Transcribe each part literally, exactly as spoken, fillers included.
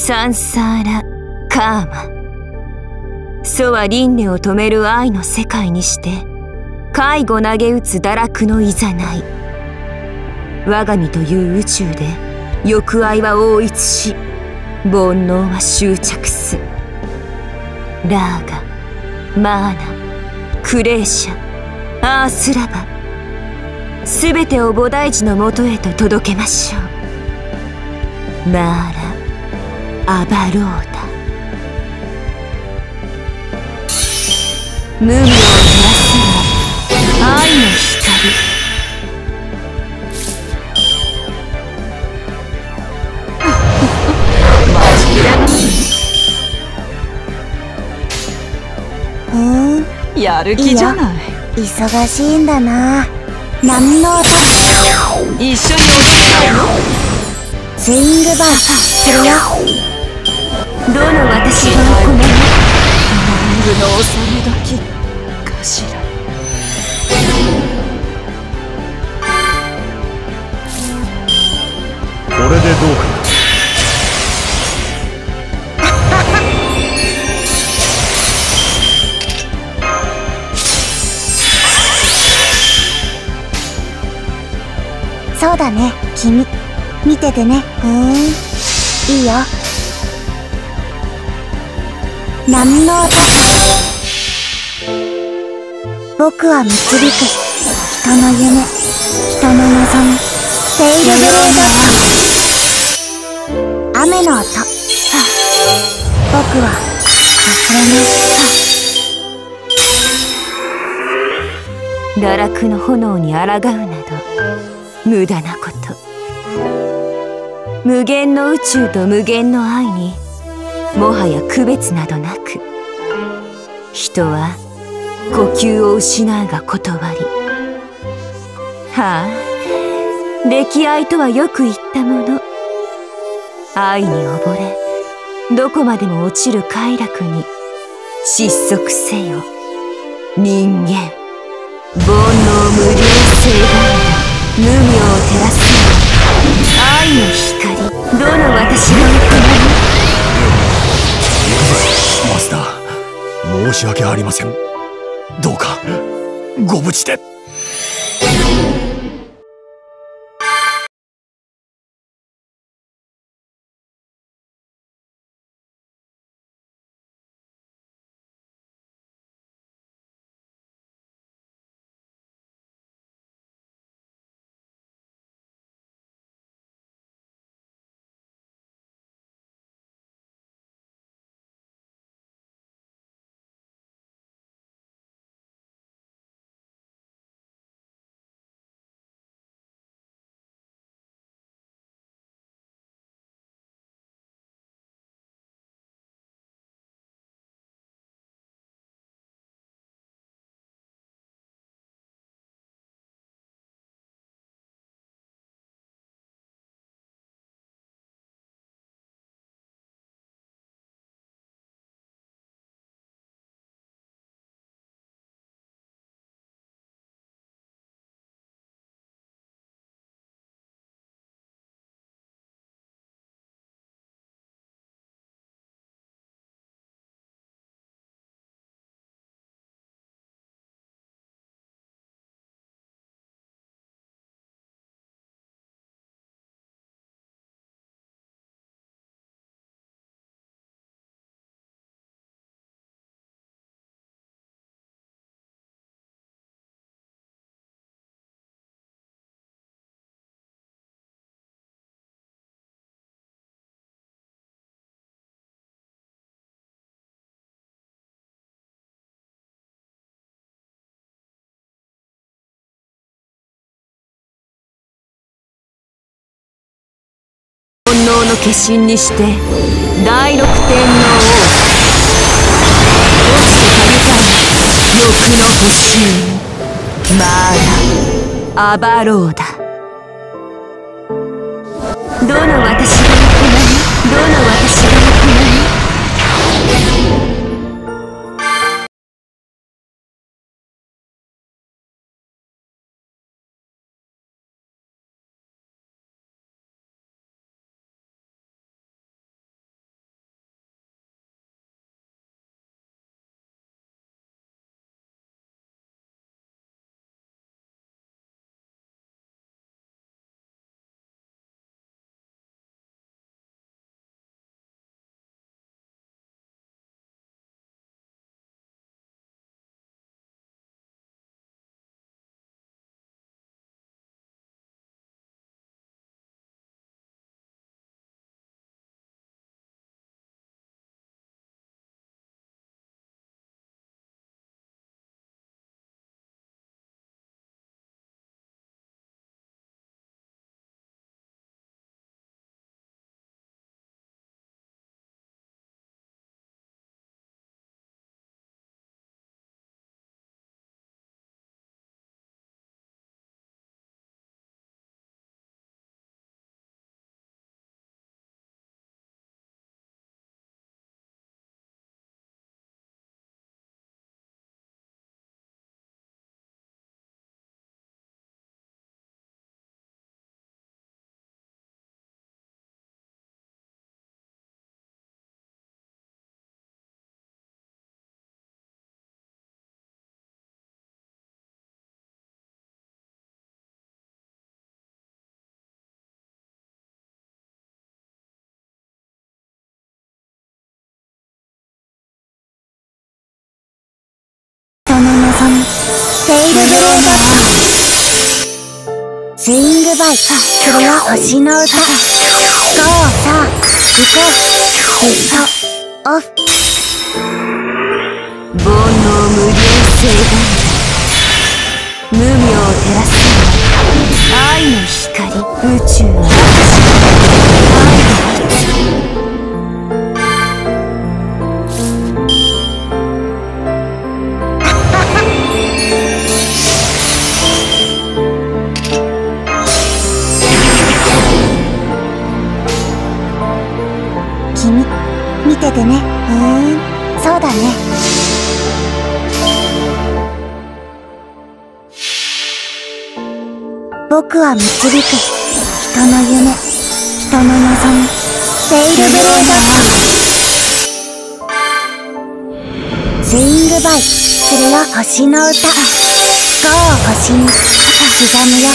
サンサーラ・カーマ。祖は輪廻を止める愛の世界にして介護投げ打つ堕落のいざない。我が身という宇宙で欲愛は応一し煩悩は執着す。ラーガ、マーナ、クレーシャ、アースラバ、すべてを菩提寺のもとへと届けましょう。マーラ・アバローダ。無明を照らすは愛の光。待ちきらない。 ふーん、 やる気じゃない。 忙しいんだな。波の音、 一緒に踊りたいの？ スイングバーするよ。 どの私が行う南部の納め時かしら。 これでどうか。 そうだね、君見ててね。ふーん、いいよ。波の音、僕は導く人の夢、人の望み。ペイルブレード、雨の音、僕は忘れない。 堕落の炎に抗うなど無駄なこと。無限の宇宙と無限の愛にもはや区別などなく、人は呼吸を失うが断り。はあ、溺愛とはよく言ったもの。愛に溺れどこまでも落ちる快楽に失速せよ人間。煩悩無量性が無明を照らす愛の光。どの私が行う？ マスター、申し訳ありません。どうかご無事で。 煩悩の化身にして第六天皇を落ちてたゆたい欲の星にマーラ・アバローダ。どの私が行う？どの私が行う？ スイングバイするよ星の歌。ゴーさあ行こう。ヒットオフ。 煩悩無量性が無明を照らす愛の光。宇宙は愛の光。 君見ててね。ふーん、そうだね。僕は導く人の夢、人の望み。ペイルブレード。スイングバイするよ星の歌。ゴー星に刻むよ。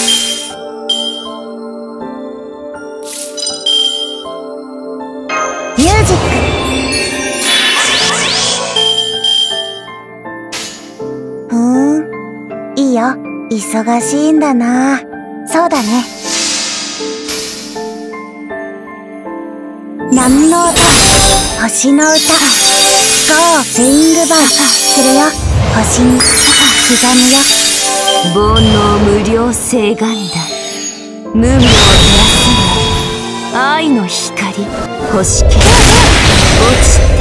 ミュージック。ふーん、いいよ。忙しいんだな。そうだね。波の音、星の歌。ゴースイングバイするよ星に刻むよ。 煩悩無量性がんだ無明を照らす愛の光。星消え落ちて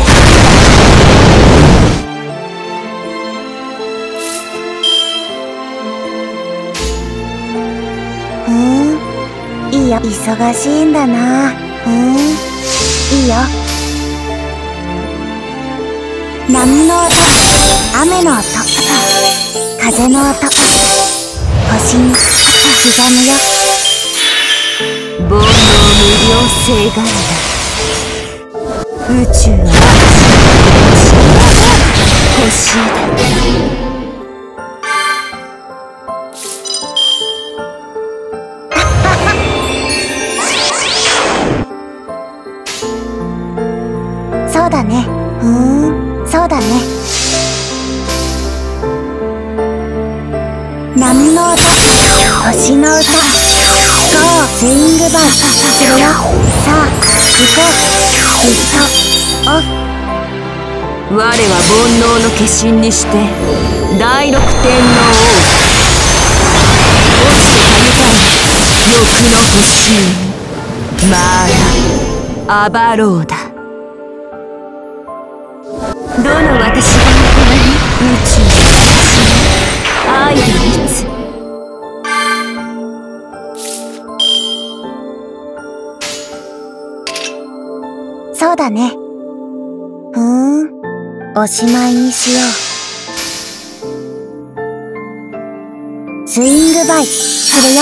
ふーん、いいよ。忙しいんだな。ふーん、いいよ。波の音、雨の音、風の音、星に刻むよ。 煩悩無量性がんだ宇宙は星だ。 そうだね。ふーん、そうだね。波の音、星の歌。ゴースイングバイするよ。さあ行こう。ヒットオフ。 我は煩悩の化身にして第六天皇王。落ちてたみたい欲の星にマーラ・アバローだ。どの私が行い宇宙の私の愛でいつそうだね。ふーん、おしまいにしよう。スイングバイするよ。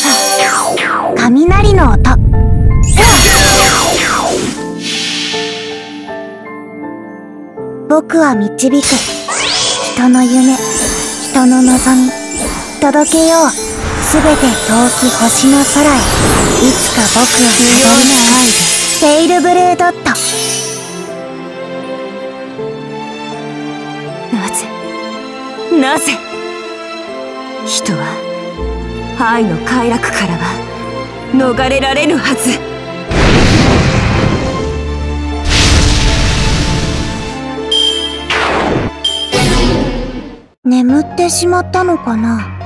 雷の音。僕は導く人の夢、人の望み。届けようすべて遠き星の空へ。いつか僕は無用な愛でペイルブレードット。 なぜなぜ人は愛の快楽からは逃れられぬはず。 眠ってしまったのかな。